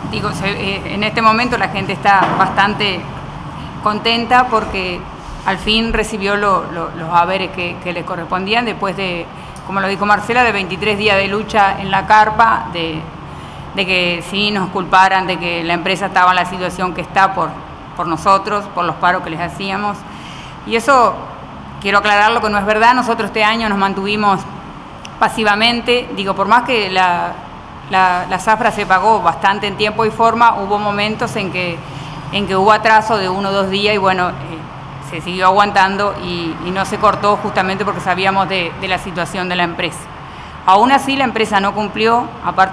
digo, en este momento la gente está bastante contenta porque al fin recibió los haberes que le correspondían después de, como lo dijo Marcela, de 23 días de lucha en la carpa, de que sí nos culparan de que la empresa estaba en la situación que está por nosotros, por los paros que les hacíamos. Y eso, quiero aclararlo, que no es verdad. Nosotros este año nos mantuvimos pasivamente. Digo, por más que la zafra se pagó bastante en tiempo y forma, hubo momentos en que hubo atraso de 1 o 2 días y bueno, se siguió aguantando y no se cortó justamente porque sabíamos de la situación de la empresa. Aún así la empresa no cumplió, aparte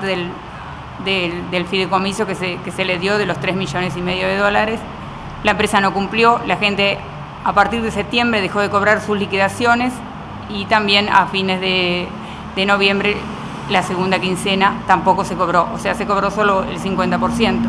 del fideicomiso que se le dio de los $3,5 millones, la empresa no cumplió. La gente a partir de septiembre dejó de cobrar sus liquidaciones y también a fines de noviembre la segunda quincena tampoco se cobró, o sea, se cobró solo el 50%.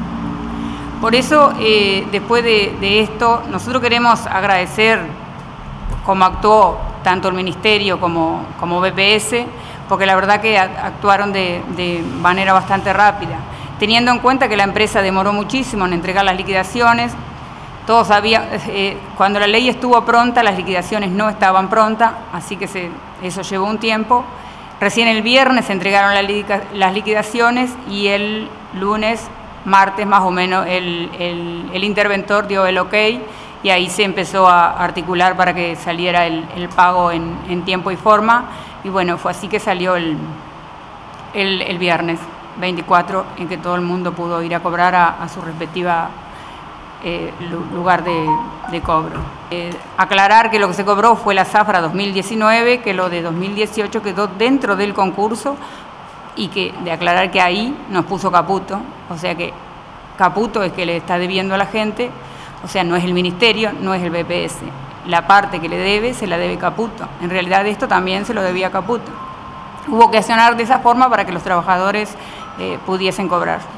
Por eso, después de esto, nosotros queremos agradecer cómo actuó tanto el Ministerio como BPS, porque la verdad que actuaron de manera bastante rápida, teniendo en cuenta que la empresa demoró muchísimo en entregar las liquidaciones. Todos sabían, cuando la ley estuvo pronta, las liquidaciones no estaban prontas, así que eso llevó un tiempo. Recién el viernes se entregaron las liquidaciones y el lunes, martes más o menos, el interventor dio el ok y ahí se empezó a articular para que saliera el pago en tiempo y forma. Y bueno, fue así que salió el viernes 24, en que todo el mundo pudo ir a cobrar a su respectiva lugar de cobro. Aclarar que lo que se cobró fue la zafra 2019, que lo de 2018 quedó dentro del concurso y de aclarar que ahí nos puso Caputo, o sea que Caputo es que le está debiendo a la gente, o sea, no es el Ministerio, no es el BPS. La parte que le debe, se la debe Caputo. En realidad esto también se lo debía Caputo. Hubo que accionar de esa forma para que los trabajadores pudiesen cobrar.